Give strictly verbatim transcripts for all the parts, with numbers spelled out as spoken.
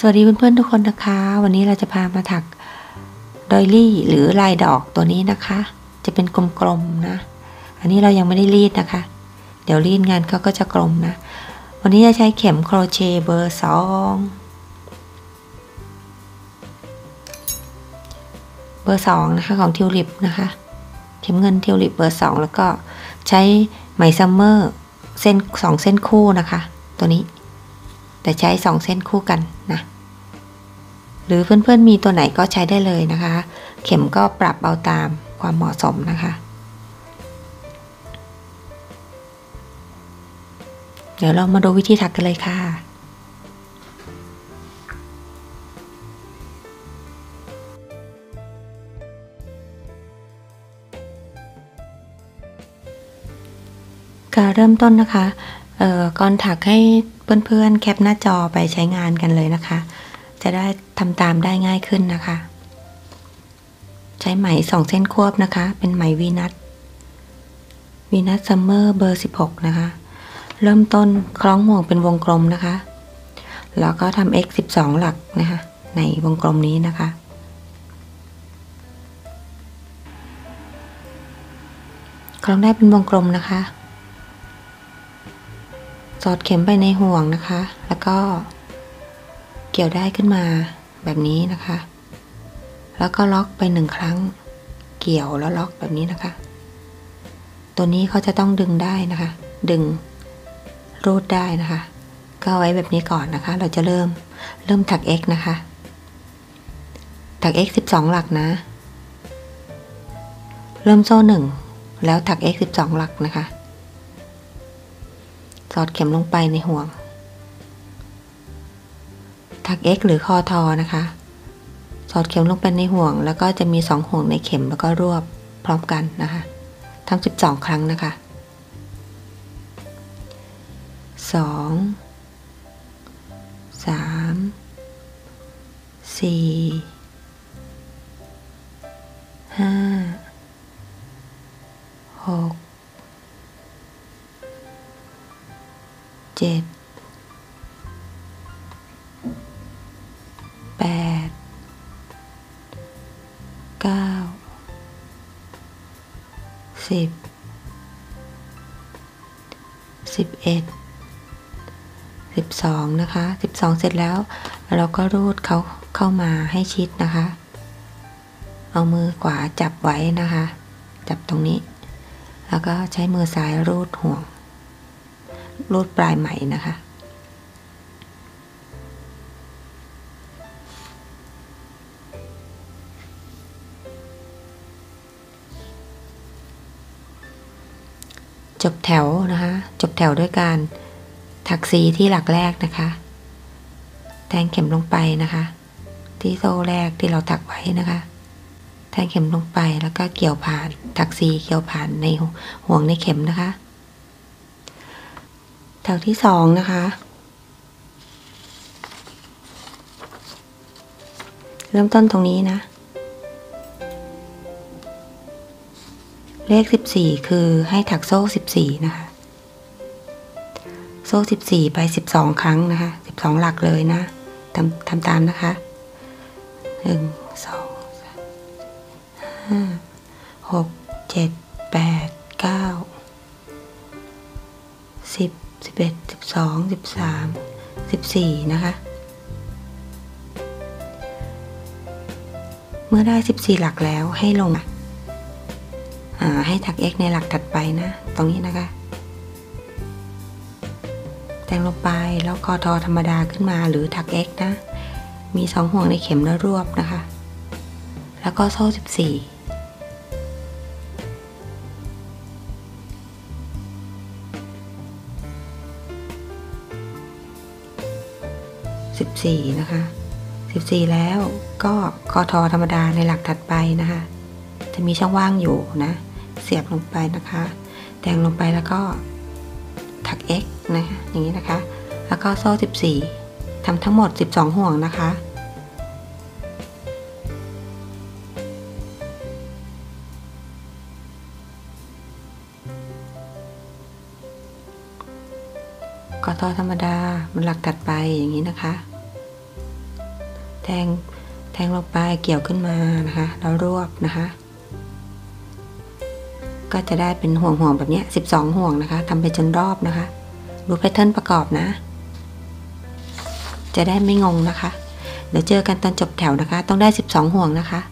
สวัสดีเพื่อนๆทุกคนนะคะวันนี้เราจะพามาถักดอยลี่หรือลายดอกตัวนี้นะคะจะเป็นกลมๆนะอันนี้เรายังไม่ได้รีดนะคะเดี๋ยวรีดงานเขาก็จะกลมนะวันนี้จะใช้เข็มโครเชต์เบอร์สองเบอร์สองนะคะของทิวลิปนะคะเข็มเงินทิวลิปเบอร์สองแล้วก็ใช้ไหมซัมเมอร์เส้นสองเส้นคู่นะคะตัวนี้แต่ใช้สองเส้นคู่กันนะหรือเพื่อนๆมีตัวไหนก็ใช้ได้เลยนะคะเข็มก็ปรับเอาตามความเหมาะสมนะคะเดี๋ยวเรามาดูวิธีถักกันเลยค่ะการเริ่มต้นนะคะเอ่อก่อนถักให้เพื่อนๆแคปหน้าจอไปใช้งานกันเลยนะคะจะได้ทำตามได้ง่ายขึ้นนะคะใช้ไหมสองเส้นควบนะคะเป็นไหมวีนัทวีนัทซัมเมอร์เบอร์สิบหกนะคะเริ่มต้นคล้องห่วงเป็นวงกลมนะคะแล้วก็ทำ x สิบสองหลักนะคะในวงกลมนี้นะคะคล้องได้เป็นวงกลมนะคะสอดเข็มไปในห่วงนะคะแล้วก็เกี่ยวได้ขึ้นมาแบบนี้นะคะแล้วก็ล็อกไปหนึ่งครั้งเกี่ยวแล้วล็อกแบบนี้นะคะตัวนี้เขาจะต้องดึงได้นะคะดึงรูดได้นะคะก็เอาไว้แบบนี้ก่อนนะคะเราจะเริ่มเริ่มถัก x นะคะถัก x สิบสองหลักนะเริ่มโซ่หนึ่งแล้วถัก x สิบสองหลักนะคะสอดเข็มลงไปในห่วงถัก x หรือคอทอนะคะสอดเข็มลงไปในห่วงแล้วก็จะมีสองห่วงในเข็มแล้วก็รวบพร้อมกันนะคะทำสิบสองครั้งนะคะสองสามสี่ห้าหกเจ็ดแปดเก้าสิบสิบเอ็ดสิบสองนะคะสิบสองเสร็จแล้วเราก็รูดเขาเข้ามาให้ชิดนะคะเอามือขวาจับไว้นะคะจับตรงนี้แล้วก็ใช้มือซ้ายรูดห่วงรูดปลายไหมนะคะจบแถวนะคะจบแถวด้วยการถักซีที่หลักแรกนะคะแทงเข็มลงไปนะคะที่โซ่แรกที่เราถักไว้นะคะแทงเข็มลงไปแล้วก็เกี่ยวผ่านถักซีเกี่ยวผ่านในห่วงในเข็มนะคะแถวที่สองนะคะเริ่มต้นตรงนี้นะเลขสิบสี่คือให้ถักโซ่สิบสี่นะคะโซ่สิบสี่ไปสิบสองครั้งนะคะสิบสองหลักเลยนะทำทำตามนะคะหนึ่งสองสามห้าหกเจ็ดแปดเก้าสิบสิบเอ็ดสิบสองสิบสามสิบสี่นะคะเมื่อได้สิบสี่หลักแล้วให้ลงให้ถัก x ในหลักถัดไปนะตรงนี้นะคะแทงลงไปแล้วคอทอธรรมดาขึ้นมาหรือถัก x นะมีสองห่วงในเข็มแล้วรวบนะคะแล้วก็โซ่สิบสี่สิบสี่นะคะสิบสี่แล้วก็คอทอธรรมดาในหลักถัดไปนะคะจะมีช่องว่างอยู่นะเสียบลงไปนะคะแทงลงไปแล้วก็ถัก x นะคะอย่างนี้นะคะแล้วก็โซ่สิบสี่ทำทั้งหมดสิบสองห่วงนะคะคอทอธรรมดามันหลักถัดไปอย่างนี้นะคะแทงแทงลงไปเกี่ยวขึ้นมานะคะแล้วรวบนะคะก็จะได้เป็นห่วงห่วงแบบนี้สิบสองห่วงนะคะทำไปจนรอบนะคะดูแพทเทิร์นประกอบนะจะได้ไม่งงนะคะเดี๋ยวเจอกันตอนจบแถวนะคะต้องได้สิบสองห่วงนะคะ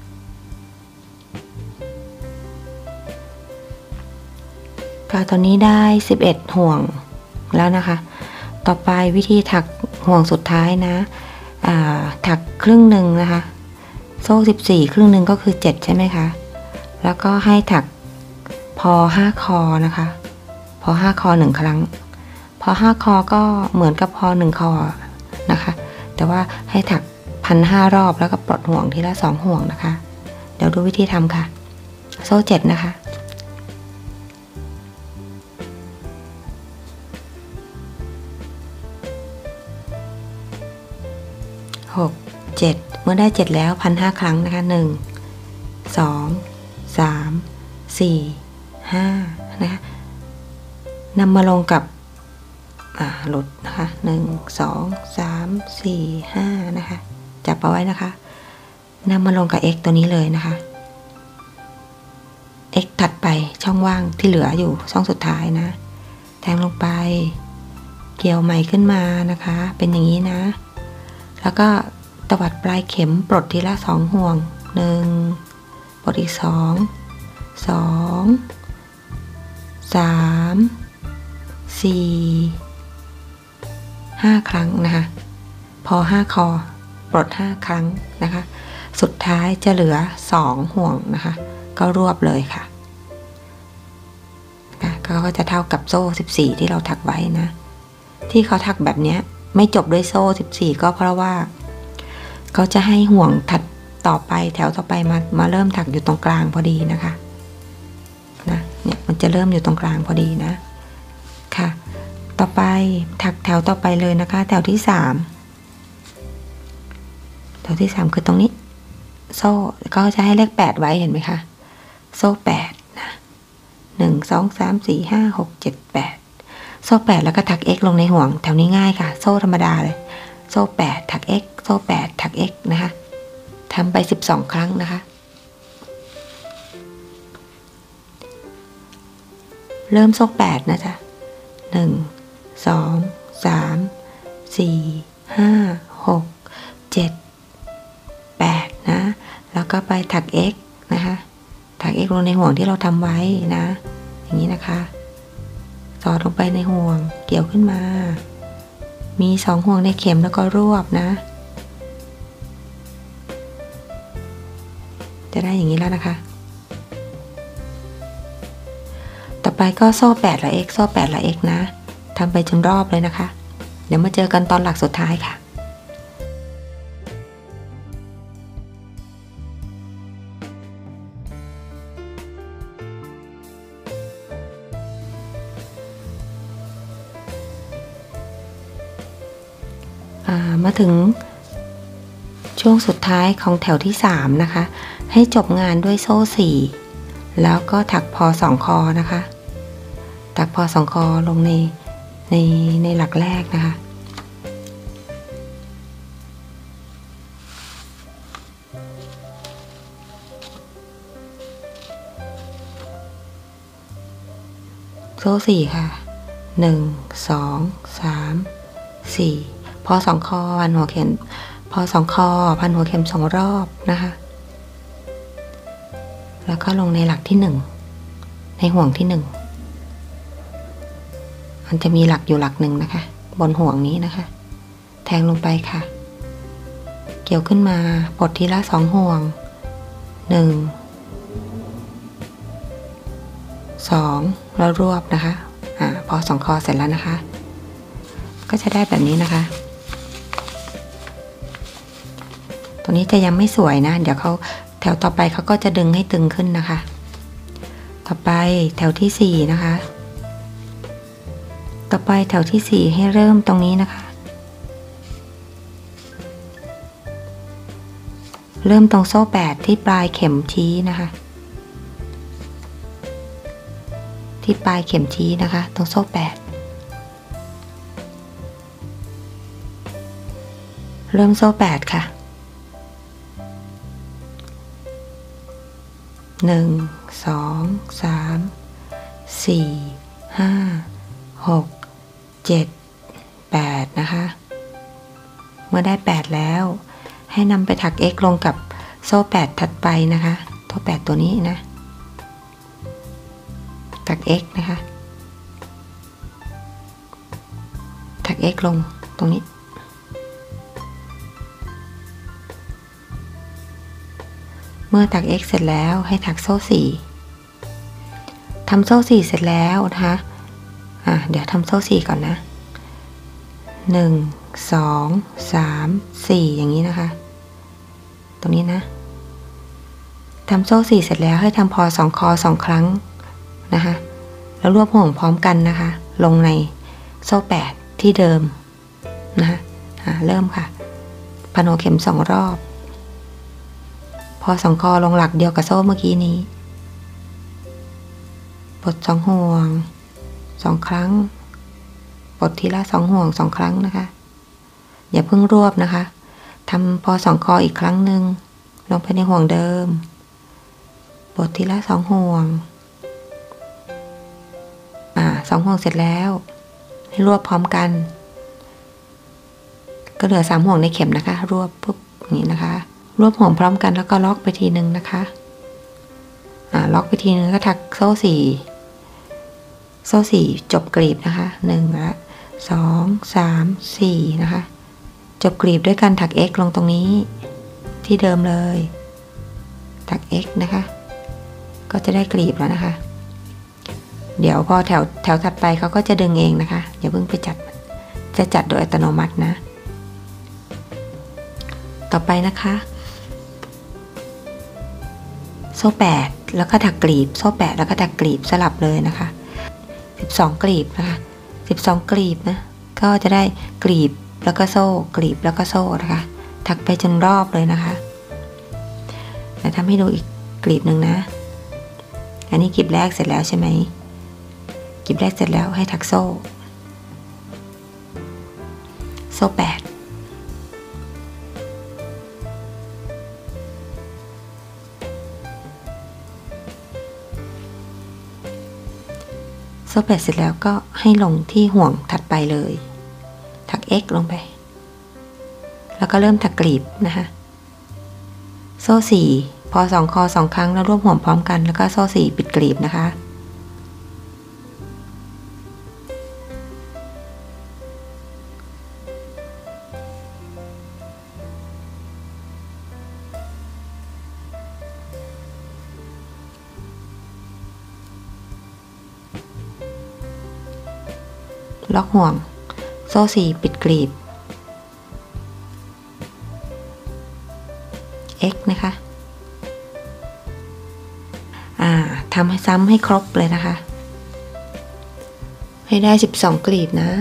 ค่ะตอนนี้ได้สิบเอ็ดห่วงแล้วนะคะต่อไปวิธีถักห่วงสุดท้ายนะถักครึ่งหนึ่งนะคะโซ่สิบสี่ครึ่งหนึ่งก็คือเจ็ดใช่ไหมคะแล้วก็ให้ถักพอห้าคอนะคะพอห้าคอหนึ่งครั้งพอห้าคอก็เหมือนกับพอหนึ่งคอนะคะแต่ว่าให้ถักพันห้ารอบแล้วก็ปลดห่วงทีละสองห่วงนะคะเดี๋ยวดูวิธีทำค่ะโซ่เจ็ดนะคะหกเจ็ดเมื่อได้เจ็ดแล้วพันห้าครั้งนะคะหนึ่งสองสามสี่ห้านะคะนำมาลงกับอ่าหลุดนะคะหนึ่งสองสามสี่ห้านะคะจับเอาไว้นะคะนำมาลงกับ x ตัวนี้เลยนะคะ x ถัดไปช่องว่างที่เหลืออยู่ช่องสุดท้ายนะแทงลงไปเกี่ยวใหม่ขึ้นมานะคะเป็นอย่างนี้นะแล้วก็ตวัดปลายเข็มปลดทีละสองห่วงหนึ่งปลดอีกสองสองสามสี่ห้าครั้งนะคะพอห้าคอปลดห้าครั้งนะคะสุดท้ายจะเหลือสองห่วงนะคะก็รวบเลยค่ะก็จะเท่ากับโซ่สิบสี่ที่เราถักไว้นะที่เขาถักแบบนี้ไม่จบด้วยโซ่สิบสี่ก็เพราะว่าเขาจะให้ห่วงถัดต่อไปแถวต่อไปมามาเริ่มถักอยู่ตรงกลางพอดีนะคะนะเนี่ยมันจะเริ่มอยู่ตรงกลางพอดีนะค่ะต่อไปถักแถวต่อไปเลยนะคะแถวที่สามแถวที่สามคือตรงนี้โซ่ก็จะให้เลขแปดไว้เห็นไหมคะโซ่แปดนะหนึ่งสองสามสี่ห้าหกเจ็ดแปดโซ่แปดแล้วก็ถัก x ลงในห่วงแถวนี้ง่ายค่ะโซ่ธรรมดาเลยโซ่แปดถัก x โซ่แปดถัก x นะคะทำไปสิบสองครั้งนะคะเริ่มโซ่แปดนะจ๊ะหนึ่งสองสามสี่ห้าหกเจ็ดแปดนะแล้วก็ไปถัก x นะคะถัก x ลงในห่วงที่เราทำไว้นะอย่างนี้นะคะสอดลงไปในห่วงเกี่ยวขึ้นมามีสองห่วงในเข็มแล้วก็รวบนะจะได้อย่างนี้แล้วนะคะต่อไปก็โซ่แปดละ x โซ่แปดละ x นะทำไปจนรอบเลยนะคะเดี๋ยวมาเจอกันตอนหลักสุดท้ายค่ะมาถึงช่วงสุดท้ายของแถวที่สามนะคะให้จบงานด้วยโซ่สี่แล้วก็ถักพอสองคอนะคะถักพอสองคอลงในในในหลักแรกนะคะโซ่สี่ค่ะหนึ่งสองสามสี่พอสองคอพันหัวเข็มพอสองคอพันหัวเข็มสองรอบนะคะแล้วก็ลงในหลักที่หนึ่งในห่วงที่หนึ่งมันจะมีหลักอยู่หลักหนึ่งนะคะบนห่วงนี้นะคะแทงลงไปค่ะเกี่ยวขึ้นมาปลดทีละสองห่วงหนึ่งสองแล้วรวบนะคะอ่าพอสองคอเสร็จแล้วนะคะก็จะได้แบบนี้นะคะตัวนี้จะยังไม่สวยนะเดี๋ยวเขาแถวต่อไปเขาก็จะดึงให้ตึงขึ้นนะคะต่อไปแถวที่สี่นะคะต่อไปแถวที่สี่ให้เริ่มตรงนี้นะคะเริ่มตรงโซ่แปดที่ปลายเข็มชี้นะคะที่ปลายเข็มชี้นะคะตรงโซ่แปดเริ่มโซ่แปดค่ะหนึ่งสองสามสี่ห้าหกเจ็ดแปดนะคะเมื่อได้แปดแล้วให้นำไปถัก x ลงกับโซ่แปดถัดไปนะคะโซ่แปดตัวนี้นะถัก x นะคะถัก x ลงตรงนี้เมื่อถัก x เสร็จแล้วให้ถักโซ่สี่ทำโซ่สี่เสร็จแล้วนะคะอ่ะเดี๋ยวทำโซ่สี่ก่อนนะหนึ่งสองสามสี่อย่างนี้นะคะตรงนี้นะทำโซ่สี่เสร็จแล้วให้ทำพอสองคอสองครั้งนะคะแล้วรวบห่วงพร้อมกันนะคะลงในโซ่แปดที่เดิมนะคะอ่ะเริ่มค่ะพโนเข็มสองรอบพอสองคอลงหลักเดียวกับโซ่เมื่อกี้นี้ปลดสองห่วงสองครั้งปลดทีละสองห่วงสองครั้งนะคะอย่าเพิ่งรวบนะคะทำพอสองคออีกครั้งหนึ่งลงไปในห่วงเดิมปลดทีละสองห่วงอ่าสองห่วงเสร็จแล้วให้รวบพร้อมกันก็เหลือสามห่วงในเข็มนะคะรวบปุ๊บอย่างนี้นะคะรวบห่วงพร้อมกันแล้วก็ล็อกไปทีหนึ่งนะคะอ่าล็อกไปทีนึงก็ถักโซ่สี่โซ่สี่จบกลีบนะคะหนึ่งละสองสามสี่นะคะจบกลีบด้วยการถัก x ลงตรงนี้ที่เดิมเลยถัก x นะคะก็จะได้กลีบแล้วนะคะเดี๋ยวพอแถวแถวถัดไปเขาก็จะดึงเองนะคะอย่าเพิ่งไปจัดจะจัดโดยอัตโนมัตินะต่อไปนะคะโซ่แปดแล้วก็ถักกลีบโซ่แปดแล้วก็ถักกลีบสลับเลยนะคะสิบสองกลีบนะคะสิบสองกลีบนะก็จะได้กลีบแล้วก็โซ่กลีบแล้วก็โซ่นะคะถักไปจนรอบเลยนะคะเดี๋ยวทำให้ดูอีกกลีบหนึ่งนะอันนี้กลีบแรกเสร็จแล้วใช่ไหมกลีบแรกเสร็จแล้วให้ถักโซ่โซ่แปดโซ่แปดเสร็จแล้วก็ให้ลงที่ห่วงถัดไปเลยถัก x ลงไปแล้วก็เริ่มถักกลีบนะคะโซ่สี่พอสองคอสองครั้งแล้วรวบห่วงพร้อมกันแล้วก็โซ่สี่ปิดกลีบนะคะล็อกห่วงโซ่สี่ปิดกลีบ x นะคะอ่าทำให้ซ้ำให้ครบเลยนะคะให้ได้สิบสองกลีบนะ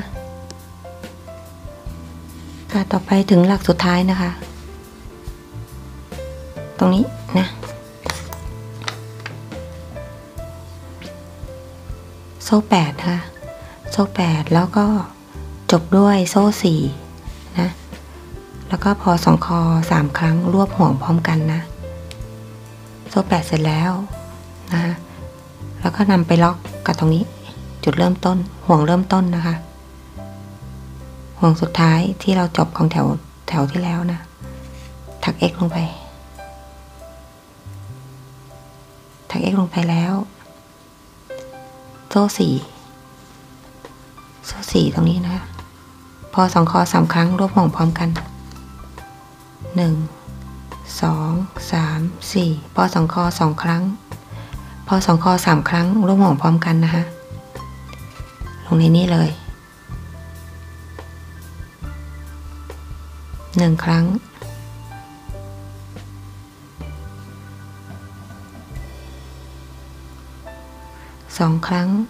ค่ะต่อไปถึงหลักสุดท้ายนะคะตรงนี้นะโซ่แปดค่ะโซ่แปดแล้วก็จบด้วยโซ่สี่นะแล้วก็พอสองคอสามครั้งรวบห่วงพร้อมกันนะโซ่แปดเสร็จแล้วนะคะแล้วก็นำไปล็อกกับตรงนี้จุดเริ่มต้นห่วงเริ่มต้นนะคะห่วงสุดท้ายที่เราจบของแถวแถวที่แล้วนะถัก x ลงไปถัก x ลงไปแล้วโซ่สี่โซ่สี่ตรงนี้นะคะพอสองคอสามครั้งรวบห่วงพร้อมกันหนึ่งสองสามสี่พอสองคอสองครั้งพอสองคอสามครั้งรวบห่วงพร้อมกันนะคะลงในนี้เลยหนึ่งครั้งสองครั้ง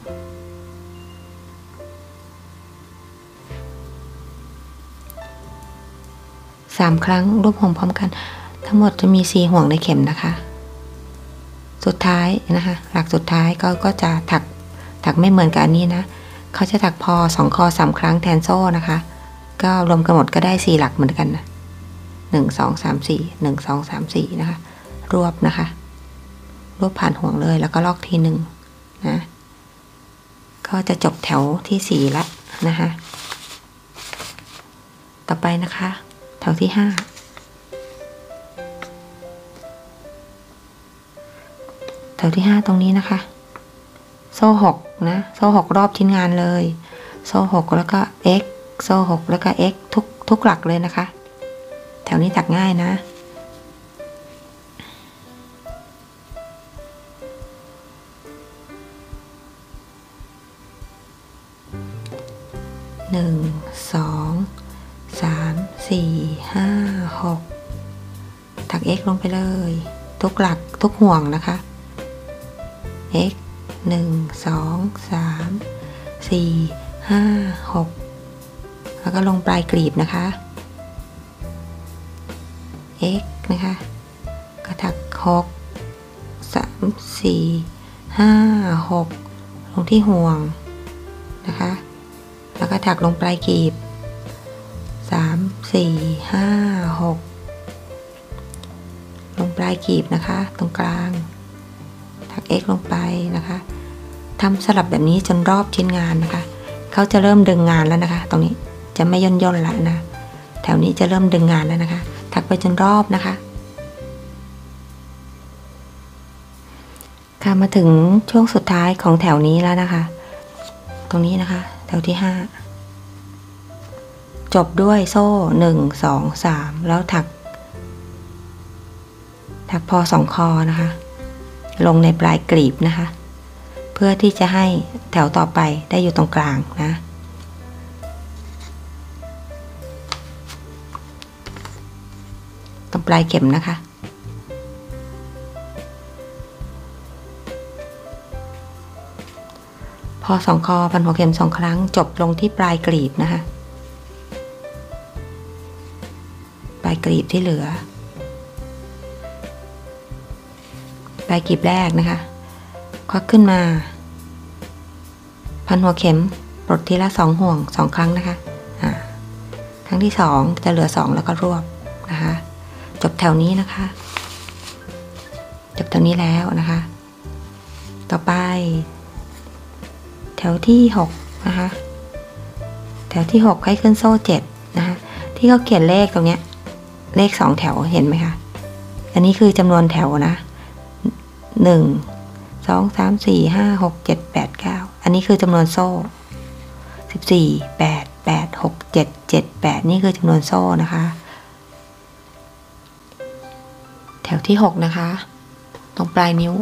สามครั้งรวบห่วงพร้อมกันทั้งหมดจะมีสี่ห่วงในเข็มนะคะสุดท้ายนะคะหลักสุดท้ายก็ก็จะถักถักไม่เหมือนกับอันนี้นะเขาจะถักพอสองคอสามครั้งแทนโซ่นะคะก็รวมกันหมดก็ได้สี่หลักเหมือนกันนะหนึ่งสองสามสี่หนึ่งสองสามสี่นะคะรวบนะคะรวบผ่านห่วงเลยแล้วก็ลอกทีหนึ่งนะก็จะจบแถวที่สี่ละนะคะต่อไปนะคะแถวที่ห้าแถวที่ห้าตรงนี้นะคะโซ่หกนะโซ่หกรอบชิ้นงานเลยโซ่หกแล้วก็ x โซ่หกแล้วก็ x ทุกทุกหลักเลยนะคะแถวนี้ถักง่ายนะหนึ่งสองสามสี่ห้าหกถัก x ลงไปเลยทุกหลักทุกห่วงนะคะ x หนึ่งสองสามสี่ห้าหกแล้วก็ลงปลายกลีบนะคะ x นะคะก็ถักหกสามสี่ห้าหกลงที่ห่วงนะคะแล้วก็ถักลงปลายกลีบสามสี่ห้าหกลงปลายกลีบนะคะตรงกลางถัก x ลงไปนะคะทำสลับแบบนี้จนรอบชิ้นงานนะคะเขาจะเริ่มดึงงานแล้วนะคะตรงนี้จะไม่ย่นย่นละนะแถวนี้จะเริ่มดึงงานแล้วนะคะถักไปจนรอบนะคะค่ะมาถึงช่วงสุดท้ายของแถวนี้แล้วนะคะตรงนี้นะคะแถวที่ห้าจบด้วยโซ่หนึ่งสองสามแล้วถักถักพอสองคอนะคะลงในปลายกลีบนะคะเพื่อที่จะให้แถวต่อไปได้อยู่ตรงกลางนะตรงปลายเข็มนะคะพอสองคอพันหัวเข็มสองครั้งจบลงที่ปลายกลีบนะคะปลายกลีบที่เหลือปลายกลีบแรกนะคะควักขึ้นมาพันหัวเข็มปลดทีละสองห่วงสองครั้งนะคะอ่าครั้งที่สองจะเหลือสองแล้วก็รวบนะคะจบแถวนี้นะคะจบแถวนี้แล้วนะคะต่อไปแถวที่หกนะคะแถวที่หกให้ขึ้นโซ่เจ็ดนะคะที่เขาเขียนเลขตรงเนี้ยเลขสองแถวเห็นไหมคะอันนี้คือจำนวนแถวนะหนึ่งสองสามสี่ห้าหกเจ็ดแปดเก้าอันนี้คือจำนวนโซ่สิบสี่แปดแปดหกเจ็ดเจ็ดแปดนี่คือจำนวนโซ่นะคะแถวที่หกนะคะตรงปลายนิ้ว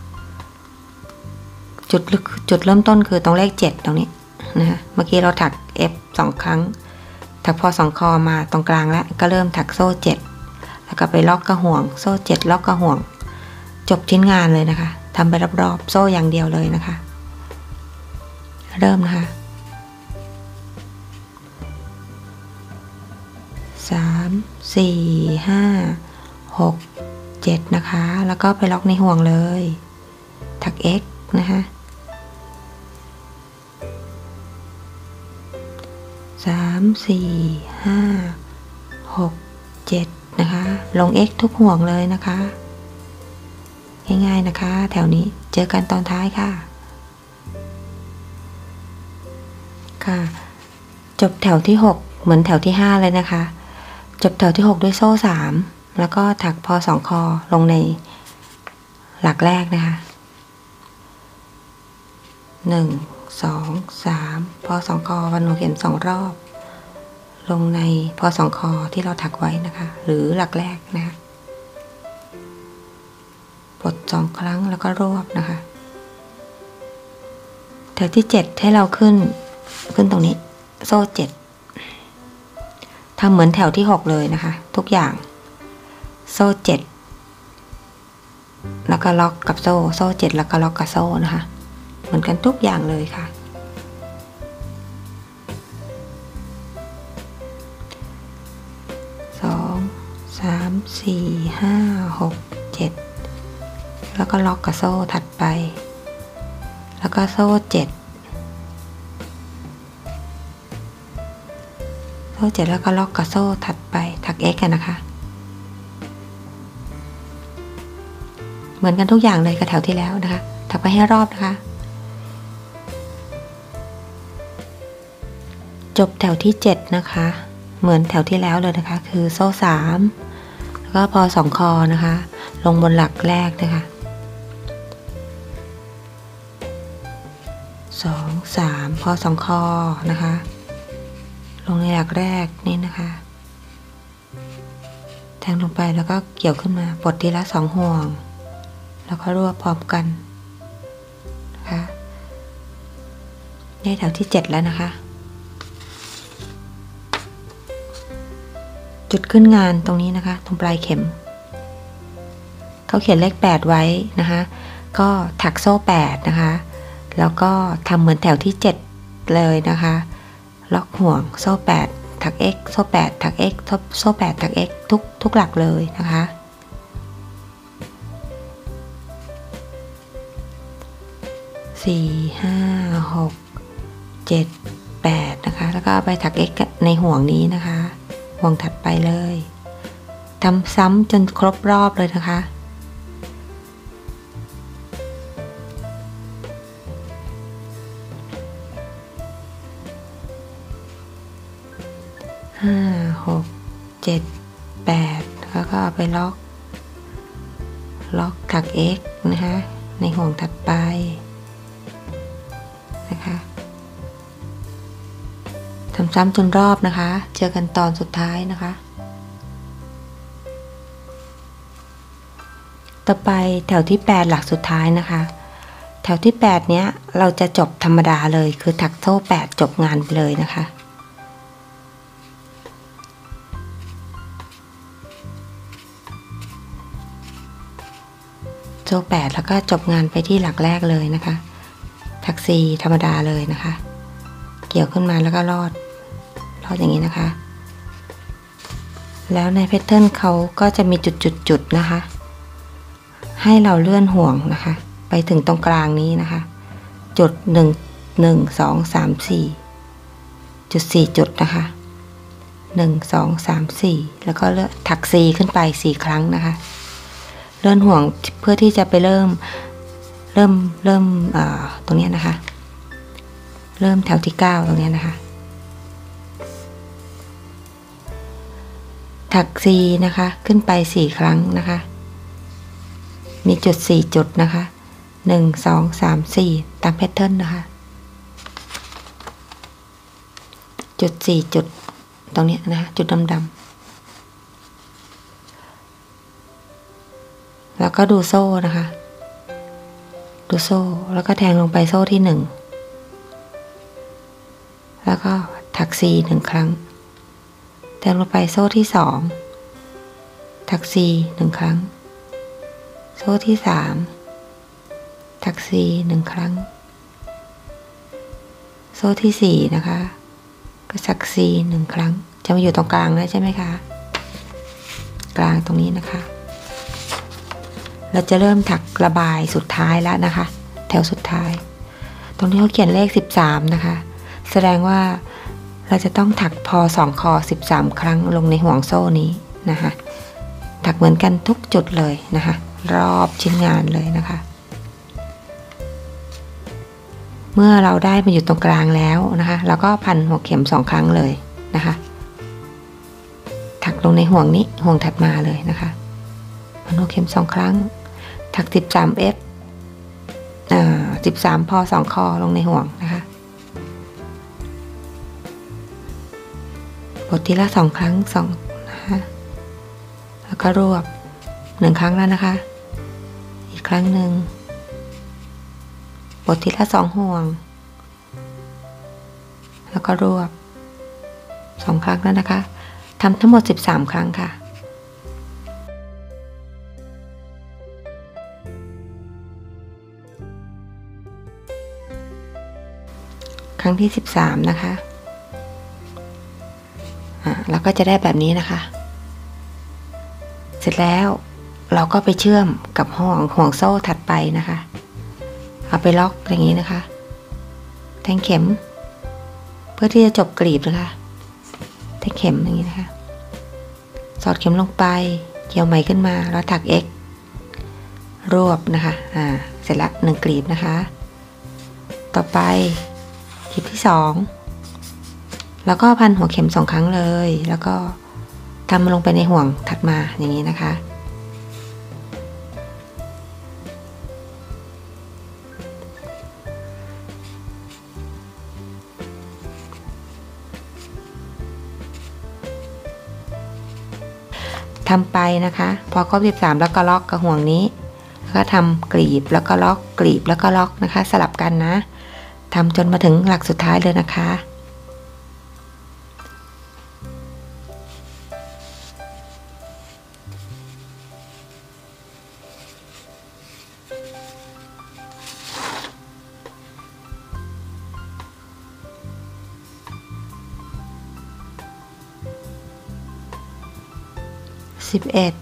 จุดจุดเริ่มต้นคือตรงเลขเจ็ดตรงนี้นะคะเมื่อกี้เราถัก F สองครั้งถักพอสองคอมาตรงกลางแล้วก็เริ่มถักโซ่เจ็ดแล้วก็ไปล็อกกระห่วงโซ่เจ็ดล็อกกระห่วงจบชิ้นงานเลยนะคะทำไปรอบๆโซ่อย่างเดียวเลยนะคะเริ่มนะคะสามสี่ห้าหกเจ็ดนะคะแล้วก็ไปล็อกในห่วงเลยถัก x นะคะสามสี่ห้าหกเจ็ดนะคะลง x ทุกห่วงเลยนะคะง่ายๆนะคะแถวนี้เจอกันตอนท้ายค่ะค่ะจบแถวที่หกเหมือนแถวที่ห้าเลยนะคะจบแถวที่หกด้วยโซ่สามแล้วก็ถักพอสองคอลงในหลักแรกนะคะหนึ่งสองสามพอสองคอพันหัวเข็มสองรอบลงในพอสองคอที่เราถักไว้นะคะหรือหลักแรกนะคะปลดสองครั้งแล้วก็รวบนะคะแถวที่เจ็ดให้เราขึ้นขึ้นตรงนี้โซ่เจ็ดทำเหมือนแถวที่หกเลยนะคะทุกอย่างโซ่เจ็ดแล้วก็ล็อกกับโซ่โซ่เจ็ดแล้วก็ล็อกกับโซ่นะคะเหมือนกันทุกอย่างเลยค่ะสองสามสี่ห้าหกเจ็ดแล้วก็ล็อกกับโซ่ถัดไปแล้วก็โซ่เจ็ดโซ่เจ็ดแล้วก็ล็อกกับโซ่ถัดไปถัก x กันนะคะเหมือนกันทุกอย่างเลยกับแถวที่แล้วนะคะถักไปให้รอบนะคะจบแถวที่เจ็ดนะคะเหมือนแถวที่แล้วเลยนะคะคือโซ่สามแล้วก็พอสองคอนะคะลงบนหลักแรกนะคะสองสามพอสองคอนะคะลงในหลักแรกนี่นะคะแทงลงไปแล้วก็เกี่ยวขึ้นมาปลดทีละสองห่วงแล้วก็รวบพร้อมกันนะคะได้แถวที่เจ็ดแล้วนะคะจุดขึ้นงานตรงนี้นะคะตรงปลายเข็มเขาเขียนเลขแปดไว้นะคะก็ถักโซ่แปดนะคะแล้วก็ทำเหมือนแถวที่เจ็ดเลยนะคะล็อกห่วงโซ่แปดถัก x โซ่แปดถัก x โซ่แปดถัก x ทุกทุกหลักเลยนะคะสี่ห้าหกเจ็ดแปดนะคะแล้วก็ไปถัก x ในห่วงนี้นะคะห่วงถัดไปเลยทำซ้ำจนครบรอบเลยนะคะห้าหกเจ็ดแปดแล้วก็ไปล็อกล็อกถัก x นะคะในห่วงถัดไปนะคะทำซ้ำจนรอบนะคะเจอกันตอนสุดท้ายนะคะต่อไปแถวที่แปดหลักสุดท้ายนะคะแถวที่แปดเนี้ยเราจะจบธรรมดาเลยคือถักโซ่แปดจบงานไปเลยนะคะโซ่แปดแล้วก็จบงานไปที่หลักแรกเลยนะคะถักสี่ธรรมดาเลยนะคะเกี่ยวขึ้นมาแล้วก็ลอดลอดอย่างนี้นะคะแล้วในแพทเทิร์นเขาก็จะมีจุดๆๆนะคะให้เราเลื่อนห่วงนะคะไปถึงตรงกลางนี้นะคะจุดหนึ่ง หนึ่ง สอง สาม สี่จุดสี่จุดนะคะหนึ่ง สอง สาม สี่แล้วก็เลื่อนถักสี่ขึ้นไปสี่ครั้งนะคะเลื่อนห่วงเพื่อที่จะไปเริ่มเริ่มเริ่มตรงนี้นะคะเริ่มแถวที่เก้าตรงนี้นะคะถักสี่นะคะขึ้นไปสี่ครั้งนะคะมีจุดสี่จุดนะคะหนึ่ง สอง สาม สี่ตามแพทเทิร์นนะคะจุดสี่จุดตรงนี้นะคะจุดดำๆแล้วก็ดูโซ่นะคะดูโซ่แล้วก็แทงลงไปโซ่ที่หนึ่งแล้วก็ถักสี่หนึ่งครั้งแทงลงไปโซ่ที่สองถักสี่หนึ่งครั้งโซ่ที่สามถักสี่หนึ่งครั้งโซ่ที่สี่นะคะก็ถักสี่หนึ่งครั้งจะมาอยู่ตรงกลางนะใช่ไหมคะกลางตรงนี้นะคะเราจะเริ่มถักระบายสุดท้ายแล้วนะคะแถวสุดท้ายตรงนี้เขาเขียนเลขสิบสามนะคะแสดงว่าเราจะต้องถักพอสองคอสิบสามครั้งลงในห่วงโซ่นี้นะคะถักเหมือนกันทุกจุดเลยนะคะรอบชิ้นงานเลยนะคะเมื่อเราได้มาอยู่ตรงกลางแล้วนะคะเราก็พันหัวเข็มสองครั้งเลยนะคะถักลงในห่วงนี้ห่วงถัดมาเลยนะคะพันหัวเข็มสองครั้งถักสิบสาม F อ่าสิบสามพอสองคอลงในห่วงนะคะบททีละสองครั้งสองนะคะแล้วก็รวบหนึ่งครั้งแล้วนะคะอีกครั้งหนึ่งบททีละสองห่วงแล้วก็รวบสองครั้งแล้วนะคะทำทั้งหมดสิบสามครั้งค่ะครั้งที่สิบสามนะคะอ่าแล้วก็จะได้แบบนี้นะคะเสร็จแล้วเราก็ไปเชื่อมกับห่วงห่วงโซ่ถัดไปนะคะเอาไปล็อกอย่างนี้นะคะแทงเข็มเพื่อที่จะจบกลีบนะคะแทงเข็มอย่างนี้นะคะสอดเข็มลงไปเกี่ยวไหมขึ้นมาแล้วถัก x รวบนะคะอ่าเสร็จละหนึ่งกลีบนะคะต่อไปกลีบที่สองแล้วก็พันหัวเข็มสองครั้งเลยแล้วก็ทำลงไปในห่วงถัดมาอย่างนี้นะคะทำไปนะคะพอครบสิบสามแล้วก็ล็อกกับห่วงนี้แล้วก็ทำกลีบแล้วก็ล็อกกลีบแล้วก็ล็อกนะคะสลับกันนะทำจนมาถึงหลักสุดท้ายเลยนะคะสิบเอ็ด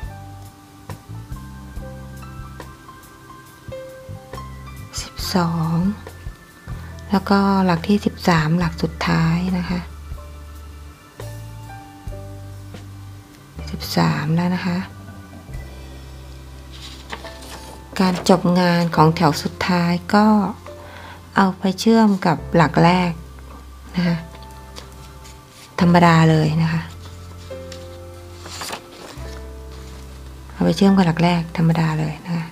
สิบสองแล้วก็หลักที่สิบสามหลักสุดท้ายนะคะสิบสามแล้วนะคะการจบงานของแถวสุดท้ายก็เอาไปเชื่อมกับหลักแรกนะคะธรรมดาเลยนะคะเอาไปเชื่อมกับหลักแรกธรรมดาเลยนะคะ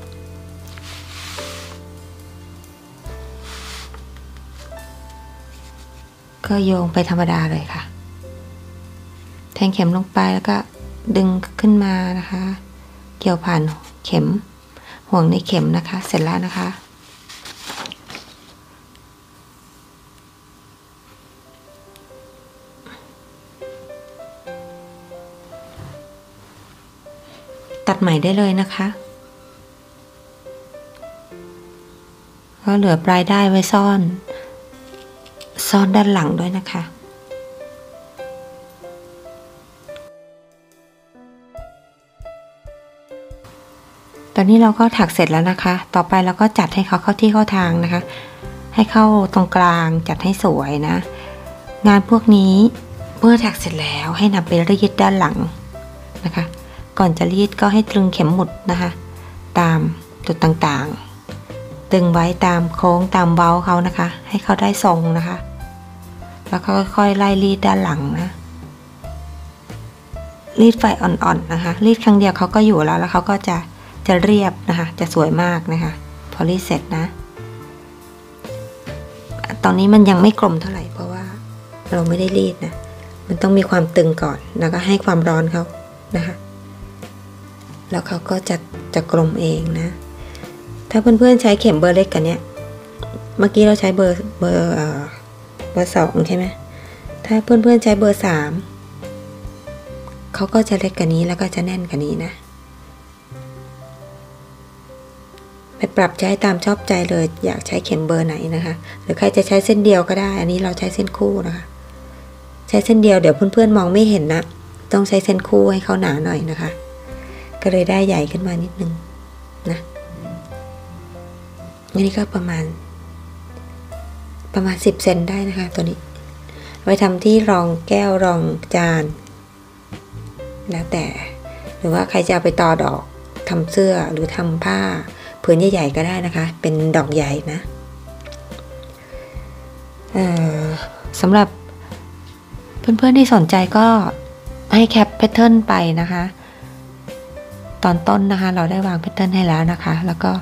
ก็โยงไปธรรมดาเลยค่ะแทงเข็มลงไปแล้วก็ดึงขึ้นมานะคะเกี่ยวผ่านเข็มห่วงในเข็มนะคะเสร็จแล้วนะคะตัดใหม่ได้เลยนะคะก็เหลือปลายได้ไว้ซ่อนซ่อนด้านหลังด้วยนะคะตอนนี้เราก็ถักเสร็จแล้วนะคะต่อไปเราก็จัดให้เขาเข้าที่เข้าทางนะคะให้เข้าตรงกลางจัดให้สวยนะงานพวกนี้เมื่อถักเสร็จแล้วให้นำไปรีดด้านหลังนะคะก่อนจะรีดก็ให้ตรึงเข็มหมุดนะคะตามจุดต่างๆตึงไว้ตามโค้งตามเว้าเขานะคะให้เขาได้ทรงนะคะแล้วก็ค่อยๆไล่รีดด้านหลังนะรีดไฟอ่อนๆนะคะรีดครั้งเดียวเขาก็อยู่แล้วแล้วเขาก็จะจะเรียบนะคะจะสวยมากนะคะพอรีดเสร็จนะตอนนี้มันยังไม่กลมเท่าไหร่เพราะว่าเราไม่ได้รีดนะมันต้องมีความตึงก่อนแล้วก็ให้ความร้อนเขานะคะแล้วเขาก็จะจะกลมเองนะถ้าเพื่อนๆใช้เข็มเบอร์เล็กกันเนี้ยเมื่อกี้เราใช้เบอร์เบอร์เอ่อเบอร์สองใช่ไหมถ้าเพื่อนๆใช้เบอร์สามเขาก็จะเล็กกว่านี้แล้วก็จะแน่นกว่านี้นะไปปรับใช้ตามชอบใจเลยอยากใช้เข็มเบอร์ไหนนะคะหรือใครจะใช้เส้นเดียวก็ได้อันนี้เราใช้เส้นคู่นะคะใช้เส้นเดียวเดี๋ยวเพื่อนๆมองไม่เห็นนะต้องใช้เส้นคู่ให้เขาหนาหน่อยนะคะก็เลยได้ใหญ่ขึ้นมานิดนึงนะอันนี้ก็ประมาณประมาณสิบเซนได้นะคะตัวนี้ไว้ทำที่รองแก้วรองจานแล้วแต่หรือว่าใครจะเอาไปต่อดอกทำเสื้อหรือทำผ้าผืนใหญ่ๆก็ได้นะคะเป็นดอกใหญ่นะสำหรับเพื่อนๆที่สนใจก็ให้แคปแพทเทิร์นไปนะคะตอนต้นนะคะเราได้วางแพทเทิร์นให้แล้วนะคะแล้วก็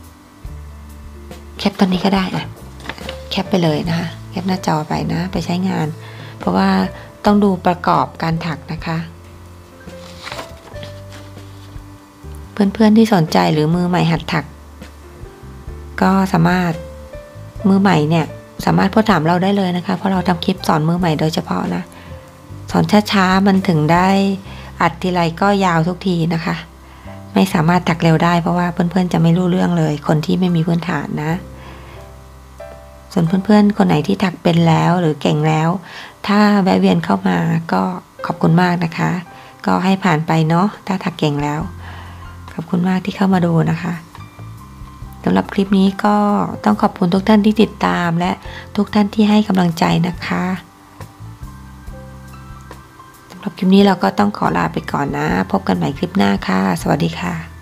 แคปตอนนี้ก็ได้อะแคปไปเลยนะคะแคปหน้าจอไปนะไปใช้งานเพราะว่าต้องดูประกอบการถักนะคะเพื่อนๆที่สนใจหรือมือใหม่หัดถักก็สามารถมือใหม่เนี่ยสามารถพูดถามเราได้เลยนะคะเพราะเราทำคลิปสอนมือใหม่โดยเฉพาะนะสอนช้าๆมันถึงได้อัดทีไรก็ยาวทุกทีนะคะไม่สามารถถักเร็วได้เพราะว่าเพื่อนๆจะไม่รู้เรื่องเลยคนที่ไม่มีพื้นฐานนะส่วนเพื่อนๆคนไหนที่ถักเป็นแล้วหรือเก่งแล้วถ้าแวะเวียนเข้ามาก็ขอบคุณมากนะคะก็ให้ผ่านไปเนาะถ้าถักเก่งแล้วขอบคุณมากที่เข้ามาดูนะคะสำหรับคลิปนี้ก็ต้องขอบคุณทุกท่านที่ติดตามและทุกท่านที่ให้กำลังใจนะคะสำหรับคลิปนี้เราก็ต้องขอลาไปก่อนนะพบกันใหม่คลิปหน้าค่ะสวัสดีค่ะ